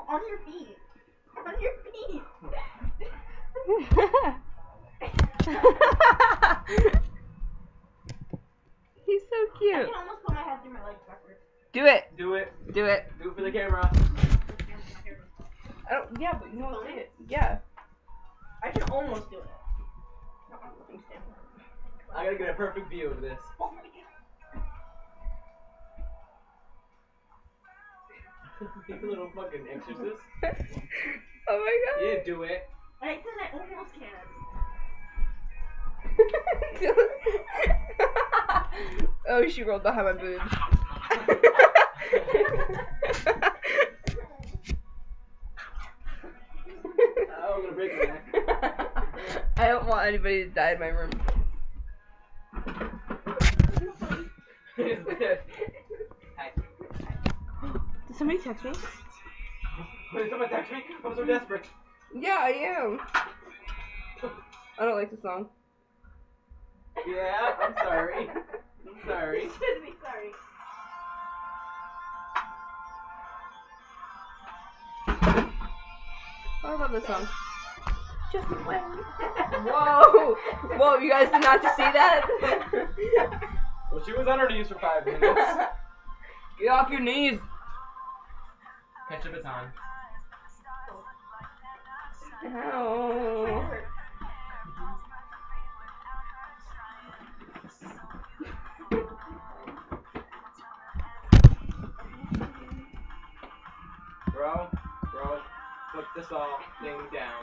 On your feet. On your feet. He's so cute. I can almost put my head through my legs backwards. Do it. Do it. Do it. Do it for the camera. I don't. Yeah, but you know what? It. Yeah. I can almost do it. I gotta get a perfect view of this. Oh my god. You little fucking exorcist. Oh my god. Yeah, do it. I said I almost can. Oh, she rolled behind my boobs. Oh, I'm gonna break my neck. I don't want anybody to die in my room. Hi. Did somebody text me? Did someone text me? I'm so desperate. Yeah, I am. I don't like the song. Yeah, I'm sorry. I'm sorry. You should be sorry. I love this song. Just wait. Whoa! Whoa, you guys did not just see that? Well, she was on her knees for 5 minutes. Get off your knees! Catch a baton. Ow. Bro, put this all thing down.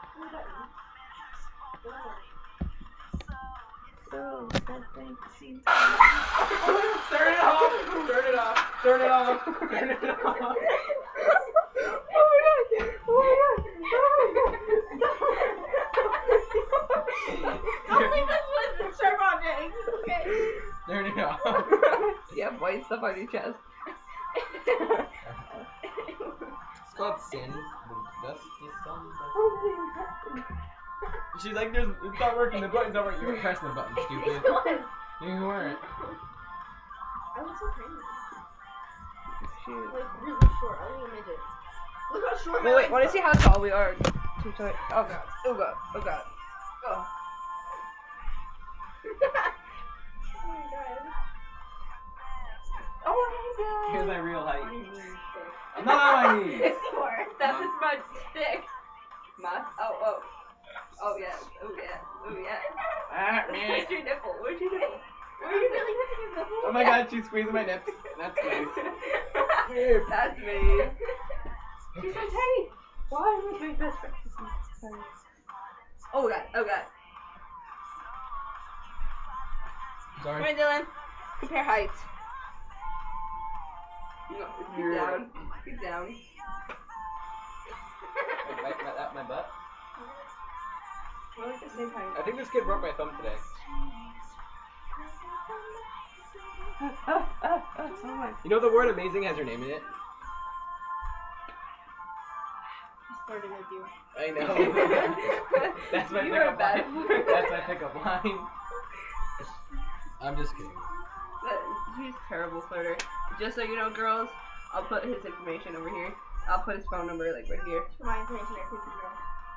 So, something seems Turn it off! Turn it off! Turn it off! Turn it off! Oh my god! Oh my god! Don't leave us with sharp objects, okay? Turn it off. You have white stuff on your chest. It's called sin. That's the sun. Oh my god. She's like, it's not working. The button's not working. You were pressing the button, stupid. It was. You weren't. I look so tiny. Shoot. Like really short. I look like a midget. Look how short my Well, wait, legs want to are. see how tall we are? Oh god. Oh god. Oh god. Oh god. Oh. Oh my god. Here's my real height. My knees stick. I'm not on my knees. That was my stick. My. Oh. Oh yeah. Oh yeah. Oh yeah. Ah, man. Where's your nipple? Where's your nipple? Are you really touching his nipple? Oh my god, she's squeezing my nips. That's nice. Here. That's me. She's so tiny. Why am I my best friend? Oh god. Oh god. Come Sorry. on, Dylan. Compare heights. No, get down. Get down. My butt? We're like the same height. I think this kid broke my thumb today. Oh my. You know the word amazing has your name in it? I started with you. I know. That's my You are pickup bad. line. That's my pickup line. I'm just kidding. He's a terrible flirter. Just so you know, girls, I'll put his information over here. I'll put his phone number like right here. For my information, I creepy girl.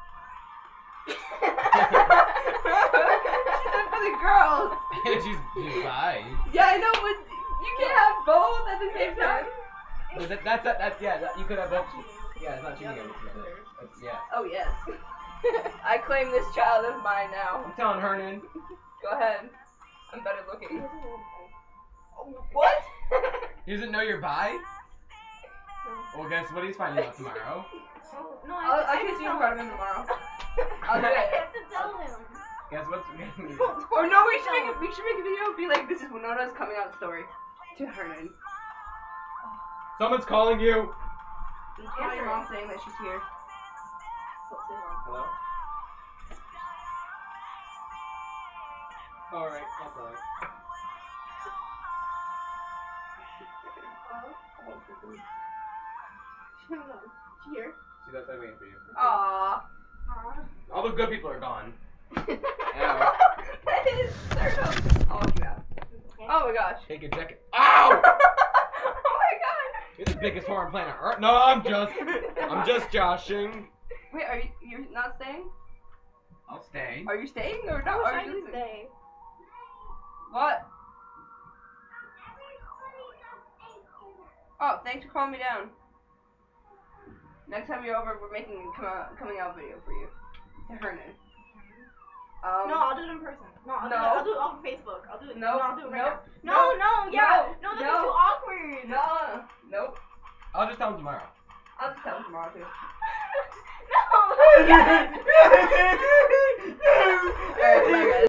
She said for the girls. she's bi. Yeah, I know, but you can't have both at the same time. But that's yeah. You could have both. Yeah, it's not cheating. Yeah. Oh yes. I claim this child as mine now. I'm telling Hernan. Go ahead. I'm better looking. What? He doesn't know you're bi? Well, guess what? He's finding out tomorrow. No, I'll kiss you in front of him tomorrow. I'll do I it. have to tell him. Guess what's Or no, we should make a video. Be like, this is Winona's coming out story to Hernan. Someone's calling you. Call your mom saying that she's here. Hello? Alright, I'll tell her. Shut up. She here? She's outside waiting for you. Aww. All the good people are gone. That is I'll walk you out. Oh my gosh. Take your jacket. Ow! Oh my god. You're the biggest whore on planet Earth. No, I'm just. I'm just joshing. Wait, you're not staying? I'll stay. Are you staying or I not? wish Are I you could leaving? stay. What? Oh, thanks for calling me down. Next time you're over, we're making a coming out video for you. To Hernan. No, I'll do it in person. No, I'll do it on Facebook. I'll do it. No, I'll do it right no, now. No, no, this is too awkward. No, nope. I'll just tell him tomorrow. I'll just tell him tomorrow too. No, yes. Alright, bye guys.